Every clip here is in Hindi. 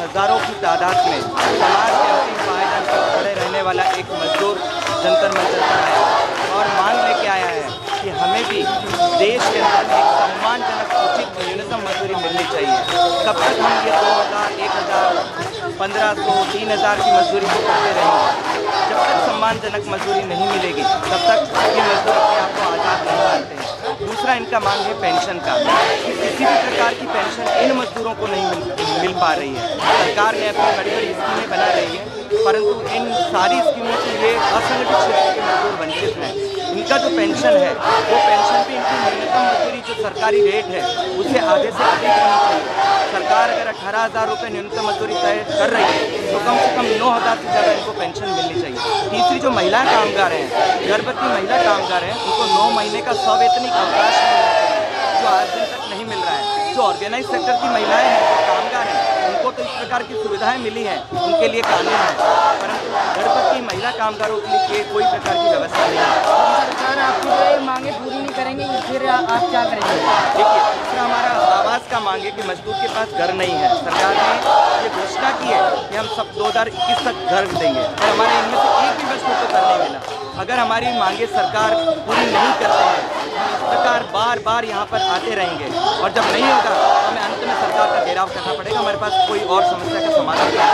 हज़ारों की तादाद में समाज के अंतिम पायदान पर खड़े रहने वाला एक मजदूर जंतर मंतर पर आया और मांग लेके आया है कि हमें भी देश के अंदर एक सम्मानजनक उचित न्यूनतम मजदूरी मिलनी चाहिए। कब तक हम ये 2000, 1000, 1500, 3000 की मजदूरी को करते रहेंगे? जब तक सम्मानजनक मजदूरी नहीं मिलेगी तब तक ये मजदूर अपने आप को आज़ाद नहीं मानते हैं। दूसरा इनका मांग है पेंशन का। किसी भी प्रकार की पेंशन इन मजदूरों को नहीं मिल पा रही है। सरकार ने अपनी बड़ी बड़ी स्कीमें बना रही है, परंतु इन सारी स्कीमों से ये असंगठित क्षेत्र के मजदूर वंचित हैं। इनका जो पेंशन है वो पेंशन भी इनकी न्यूनतम मजदूरी जो सरकारी रेट है उससे आधे से अधिक होनी चाहिए। सरकार अगर 18,000 रुपये न्यूनतम मजदूरी तय कर रही है तो कम से कम 9,000 से ज़्यादा इनको पेंशन मिलनी चाहिए। तीसरी जो महिला कामगार हैं, गर्भवती महिला कामगार हैं, उनको 9 महीने का सवैतनिक अवकाश मिलना चाहिए जो आज दिन तक नहीं मिल रहा है। जो ऑर्गेनाइज सेक्टर की महिलाएं हैं, जो कामगार हैं, उनको तो इस प्रकार की सुविधाएं मिली हैं, उनके लिए कानून है, परंतु गर्भवती महिला कामगारों के लिए कोई प्रकार की व्यवस्था नहीं है। सरकार आपकी जो मांगे पूरी नहीं करेंगे फिर आप क्या करेंगे? देखिए, दूसरा हमारा आवास का मांग है कि मजदूर के पास घर नहीं है। सरकार ने ये घोषणा की है कि हम सब 2021 तक घर देंगे, और हमारे इनमें से एक भी मजदूर को घर नहीं मिला। अगर हमारी मांगे सरकार पूरी नहीं करते हैं, इस प्रकार बार बार यहाँ पर आते रहेंगे और जब नहीं होगा तो हमें अंत में सरकार का घेराव करना पड़ेगा। हमारे पास कोई और समस्या का समाधान नहीं है।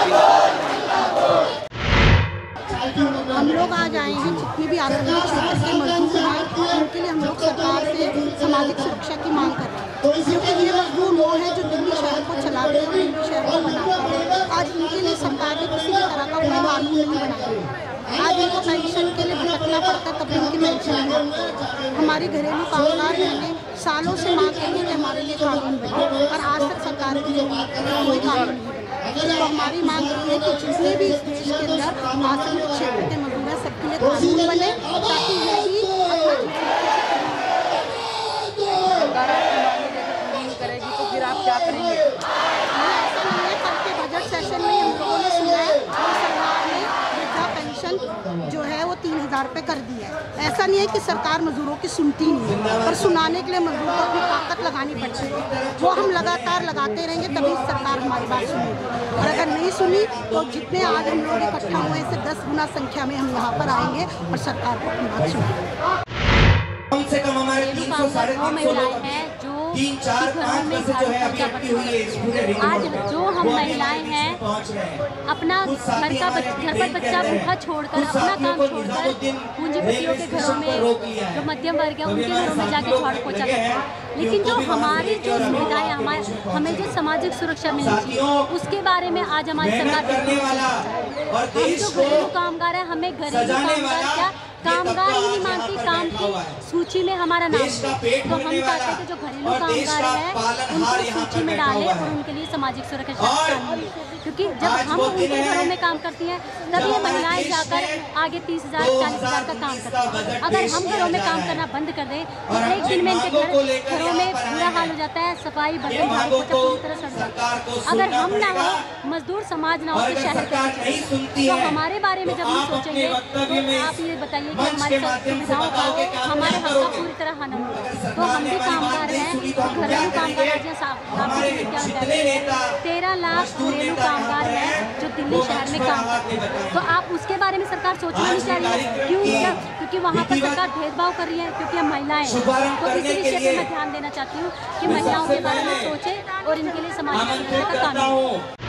हम लोग आज आए हैं, जितने भी आरक्षित क्षेत्र के मजदूर हैं उनके लिए हम लोग सरकार से सामाजिक सुरक्षा की मांग कर रहे हैं, क्योंकि ये मजदूर वो हैं जो दिल्ली शहर को चलाते हैं और दिल्ली शहर को बनाते हैं। आज इनके लिए सरकार ने किसी भी तरह का कोई कानून नहीं बनाया। आज इनको पेंशन के लिए भटकना पड़ता है, तब इनकी पेंशन है। हमारी घरेलू कामगार बहने सालों से मांग करती है कि हमारे लिए कानून बने, और आज तक सरकार की कोई कानून नहीं बना। तो हमारी मांग ये है कि जितने भी इस देश के अंदर आश्रमित क्षेत्र के मजदूर हैं सबके लिए कानून बने, ताकि यही करेगी तो फिर आप क्या करेंगे? ऐसा नहीं है, कल के बजट सेशन में हम लोगों ने सुना है कि सरकार ने वृद्धा पेंशन जो है वो 3,000 रुपये कर दी है। ऐसा नहीं है कि सरकार मजदूरों की सुनती नहीं है, पर सुनाने के लिए मजदूर को अपनी ताकत लगानी पड़ती है। वो हम लगातार लगाते रहेंगे तभी सरकार हमारी बात सुनेगी, और अगर नहीं सुनी तो जितने आज हम लोग इकट्ठा हुए इससे 10 गुना संख्या में हम यहाँ पर आएंगे और सरकार को अपनी बात सुनेंगे। कम से कम हमारे 300 साढ़े 300 लोग हैं जो 3-4-5 में से जो है अभी एक्टिव हुई है इस पूरे रिंग आज जो हम महिलाएं हैं अपना घर पर बच्चा भूखा छोड़कर अपना काम छोड़कर पूंजीपतियों के घरों में जो मध्यम वर्ग है उनके घरों में जाके झाड़ू पोछा करते हैं। लेकिन जो हमारी जो सुविधाएं हमें जो सामाजिक सुरक्षा मिलनी चाहिए उसके बारे में आज हमारी सरकार हम जो घरेलू कामगार हैं हमें घरेलू कामगार क्या कामगार ही नहीं मानती, काम की सूची में हमारा नाम है। तो हम चाहते हैं कि जो घरेलू कामगार हैं उनको सूची में डालें और उनके लिए सामाजिक सुरक्षा कानून, क्योंकि जब हम उनके घरों में काम करती हैं तब ये महिलाएं जाकर आगे 30,000 40,000 का काम करती हैं। अगर हम घरों में काम करना बंद कर दें तो एक दिन में इनके घरों में बुरा हाल हो जाता है, सफाई बर्तन झाड़ू पोछा पूरी तरह सड़ जाता है। अगर हम ना हो, मजदूर समाज ना हो तो शहर के तो हमारे बारे में जब हम सोचेंगे तो आप ये बताइए कि हमारी सुविधाओं का हमारे हक का पूरी तरह हनन होगा। तो हम भी कामगार हैं, घरेलू कामगार 13 लाख घरेलू कामगार हैं जो दिल्ली शहर में काम करते हैं। तो आप उसके बारे में सरकार सोचना नहीं चाहिए? क्यों? क्योंकि वहाँ पर सरकार भेदभाव कर रही है, क्योंकि हम महिलाएं हैं। तो इसी विषय पर मैं ध्यान देना चाहती हूँ कि महिलाओं के बारे में सोचें और इनके लिए समाज में का कानून